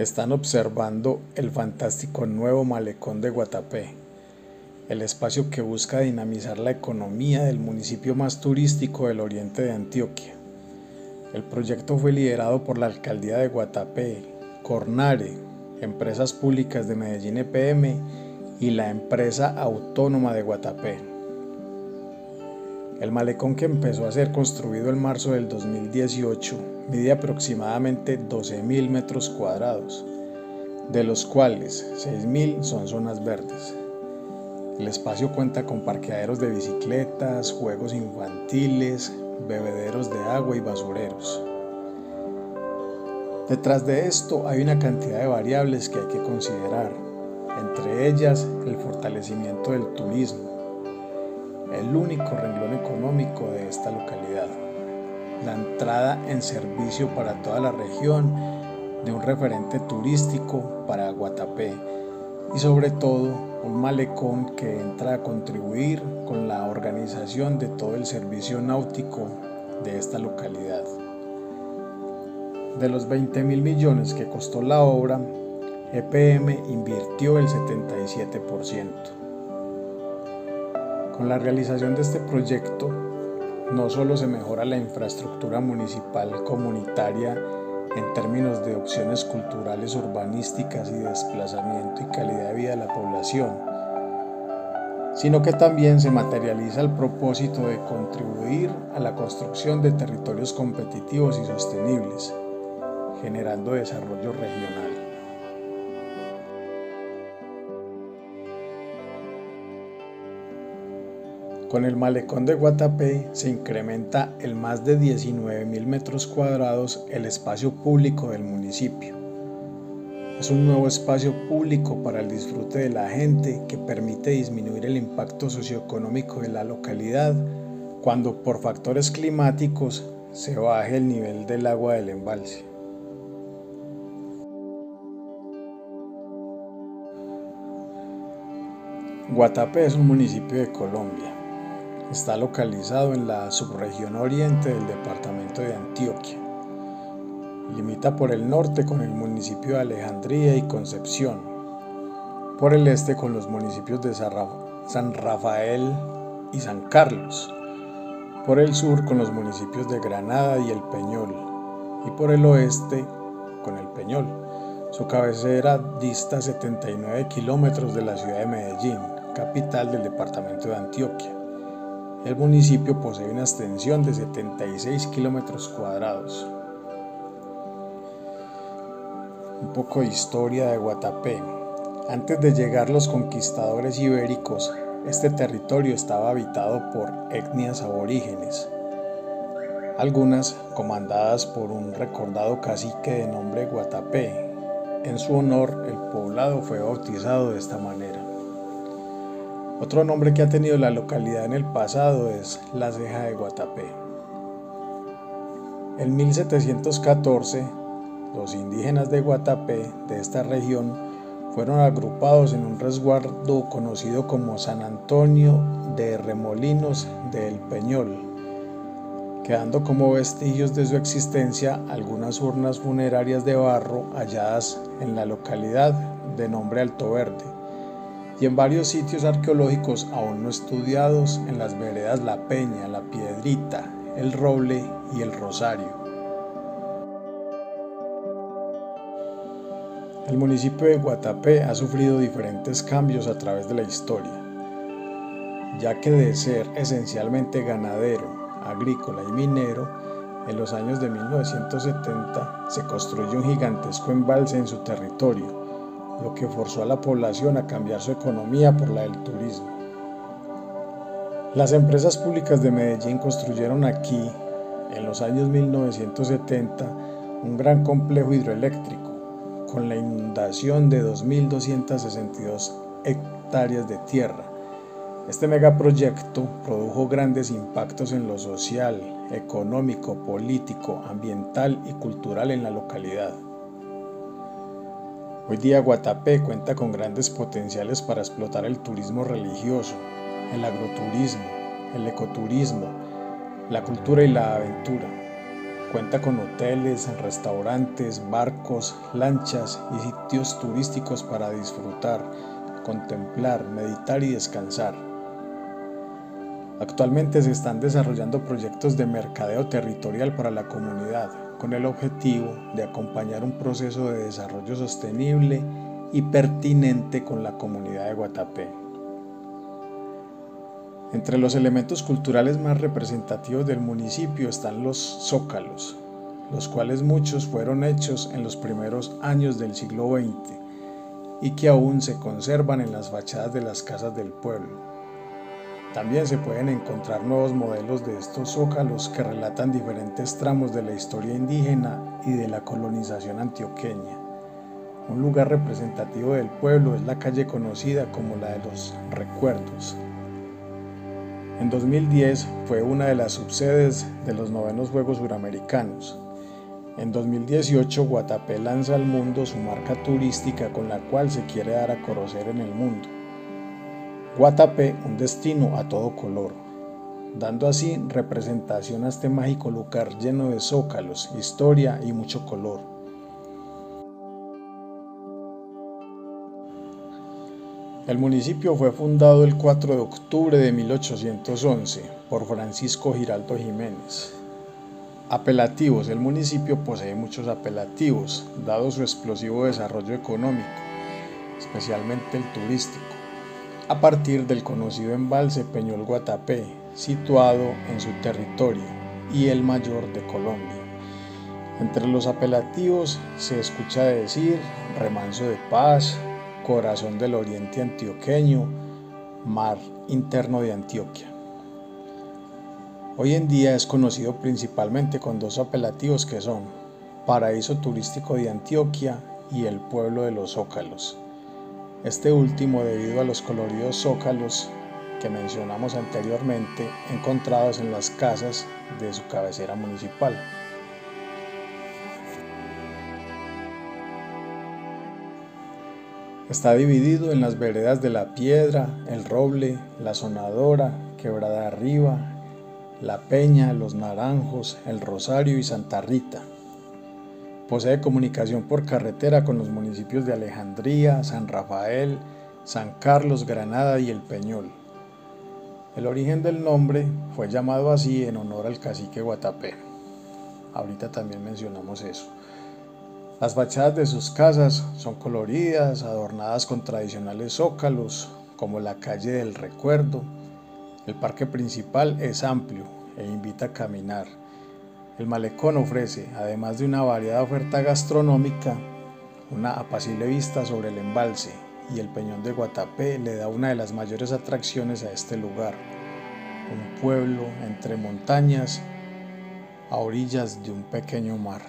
Están observando el fantástico nuevo malecón de Guatapé, el espacio que busca dinamizar la economía del municipio más turístico del oriente de Antioquia. El proyecto fue liderado por la Alcaldía de Guatapé, Cornare, Empresas Públicas de Medellín EPM y la Empresa Autónoma de Guatapé. El malecón, que empezó a ser construido en marzo del 2018, mide aproximadamente 12.000 metros cuadrados, de los cuales 6.000 son zonas verdes. El espacio cuenta con parqueaderos de bicicletas, juegos infantiles, bebederos de agua y basureros. Detrás de esto hay una cantidad de variables que hay que considerar, entre ellas el fortalecimiento del turismo, el único renglón económico de esta localidad, la entrada en servicio para toda la región de un referente turístico para Guatapé y sobre todo un malecón que entra a contribuir con la organización de todo el servicio náutico de esta localidad. De los 20.000 millones que costó la obra, EPM invirtió el 77%. Con la realización de este proyecto, no solo se mejora la infraestructura municipal comunitaria en términos de opciones culturales, urbanísticas y de desplazamiento y calidad de vida de la población, sino que también se materializa el propósito de contribuir a la construcción de territorios competitivos y sostenibles, generando desarrollo regional. Con el malecón de Guatapé se incrementa en más de 19.000 metros cuadrados el espacio público del municipio. Es un nuevo espacio público para el disfrute de la gente que permite disminuir el impacto socioeconómico de la localidad cuando por factores climáticos se baje el nivel del agua del embalse. Guatapé es un municipio de Colombia. Está localizado en la subregión oriente del departamento de Antioquia. Limita por el norte con el municipio de Alejandría y Concepción, por el este con los municipios de San Rafael y San Carlos, por el sur con los municipios de Granada y El Peñol, y por el oeste con El Peñol. Su cabecera dista 79 kilómetros de la ciudad de Medellín, capital del departamento de Antioquia. El municipio posee una extensión de 76 kilómetros cuadrados. Un poco de historia de Guatapé. Antes de llegar los conquistadores ibéricos, este territorio estaba habitado por etnias aborígenes, algunas comandadas por un recordado cacique de nombre Guatapé. En su honor, el poblado fue bautizado de esta manera. Otro nombre que ha tenido la localidad en el pasado es la Ceja de Guatapé. En 1714, los indígenas de Guatapé, de esta región, fueron agrupados en un resguardo conocido como San Antonio de Remolinos de El Peñol, quedando como vestigios de su existencia algunas urnas funerarias de barro halladas en la localidad de nombre Alto Verde, y en varios sitios arqueológicos aún no estudiados en las veredas La Peña, La Piedrita, El Roble y El Rosario. El municipio de Guatapé ha sufrido diferentes cambios a través de la historia, ya que de ser esencialmente ganadero, agrícola y minero, en los años de 1970 se construyó un gigantesco embalse en su territorio, lo que forzó a la población a cambiar su economía por la del turismo. Las empresas públicas de Medellín construyeron aquí, en los años 1970, un gran complejo hidroeléctrico, con la inundación de 2.262 hectáreas de tierra. Este megaproyecto produjo grandes impactos en lo social, económico, político, ambiental y cultural en la localidad. Hoy día Guatapé cuenta con grandes potenciales para explotar el turismo religioso, el agroturismo, el ecoturismo, la cultura y la aventura. Cuenta con hoteles, restaurantes, barcos, lanchas y sitios turísticos para disfrutar, contemplar, meditar y descansar. Actualmente se están desarrollando proyectos de mercadeo territorial para la comunidad, con el objetivo de acompañar un proceso de desarrollo sostenible y pertinente con la comunidad de Guatapé. Entre los elementos culturales más representativos del municipio están los zócalos, los cuales muchos fueron hechos en los primeros años del siglo XX y que aún se conservan en las fachadas de las casas del pueblo. También se pueden encontrar nuevos modelos de estos zócalos que relatan diferentes tramos de la historia indígena y de la colonización antioqueña. Un lugar representativo del pueblo es la calle conocida como la de los Recuerdos. En 2010 fue una de las subsedes de los 9º Juegos Suramericanos. En 2018 Guatapé lanza al mundo su marca turística con la cual se quiere dar a conocer en el mundo. Guatapé, un destino a todo color, dando así representación a este mágico lugar lleno de zócalos, historia y mucho color. El municipio fue fundado el 4 de octubre de 1811 por Francisco Giraldo Jiménez. Apelativos. El municipio posee muchos apelativos, dado su explosivo desarrollo económico, especialmente el turístico, a partir del conocido embalse Peñol Guatapé, situado en su territorio y el mayor de Colombia. Entre los apelativos se escucha decir Remanso de Paz, Corazón del Oriente Antioqueño, Mar Interno de Antioquia. Hoy en día es conocido principalmente con dos apelativos que son Paraíso Turístico de Antioquia y el Pueblo de los Zócalos. Este último debido a los coloridos zócalos que mencionamos anteriormente encontrados en las casas de su cabecera municipal. Está dividido en las veredas de La Piedra, El Roble, La Sonadora, Quebrada Arriba, La Peña, Los Naranjos, El Rosario y Santa Rita. Posee comunicación por carretera con los municipios de Alejandría, San Rafael, San Carlos, Granada y El Peñol. El origen del nombre fue llamado así en honor al cacique Guatapé. Ahorita también mencionamos eso. Las fachadas de sus casas son coloridas, adornadas con tradicionales zócalos, como la calle del Recuerdo. El parque principal es amplio e invita a caminar. El malecón ofrece, además de una variada oferta gastronómica, una apacible vista sobre el embalse, y el Peñón de Guatapé le da una de las mayores atracciones a este lugar, un pueblo entre montañas a orillas de un pequeño mar.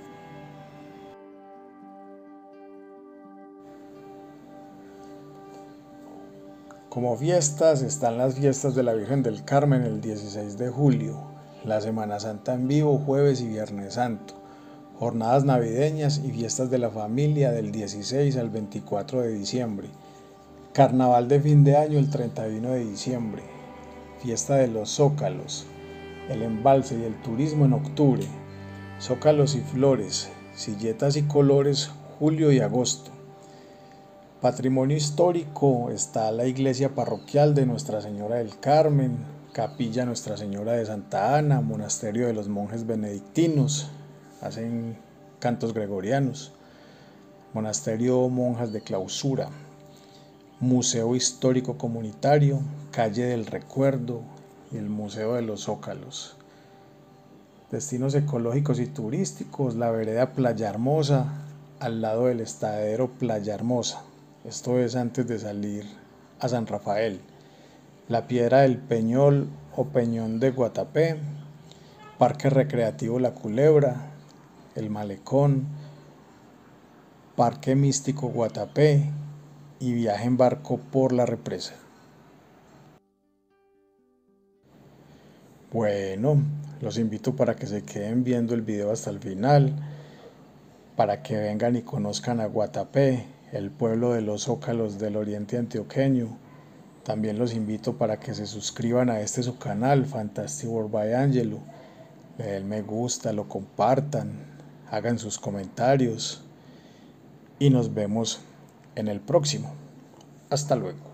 Como fiestas están las fiestas de la Virgen del Carmen el 16 de julio, la Semana Santa en vivo jueves y viernes santo, jornadas navideñas y fiestas de la familia del 16 al 24 de diciembre, carnaval de fin de año el 31 de diciembre, fiesta de los zócalos, el embalse y el turismo en octubre, zócalos y flores, silletas y colores julio y agosto. Patrimonio histórico está la iglesia parroquial de Nuestra Señora del Carmen, capilla Nuestra Señora de Santa Ana, monasterio de los monjes benedictinos, hacen cantos gregorianos, monasterio Monjas de Clausura, museo histórico comunitario, calle del Recuerdo y el museo de los Zócalos. Destinos ecológicos y turísticos, la vereda Playa Hermosa, al lado del estadero Playa Hermosa. Esto es antes de salir a San Rafael. La Piedra del Peñol o Peñón de Guatapé, Parque Recreativo La Culebra, el Malecón, Parque Místico Guatapé y viaje en barco por la represa. Bueno, los invito para que se queden viendo el video hasta el final, para que vengan y conozcan a Guatapé, el pueblo de los zócalos del oriente antioqueño. También los invito para que se suscriban a este su canal, Fantastic World by Angelo. le den me gusta, lo compartan, hagan sus comentarios y nos vemos en el próximo. Hasta luego.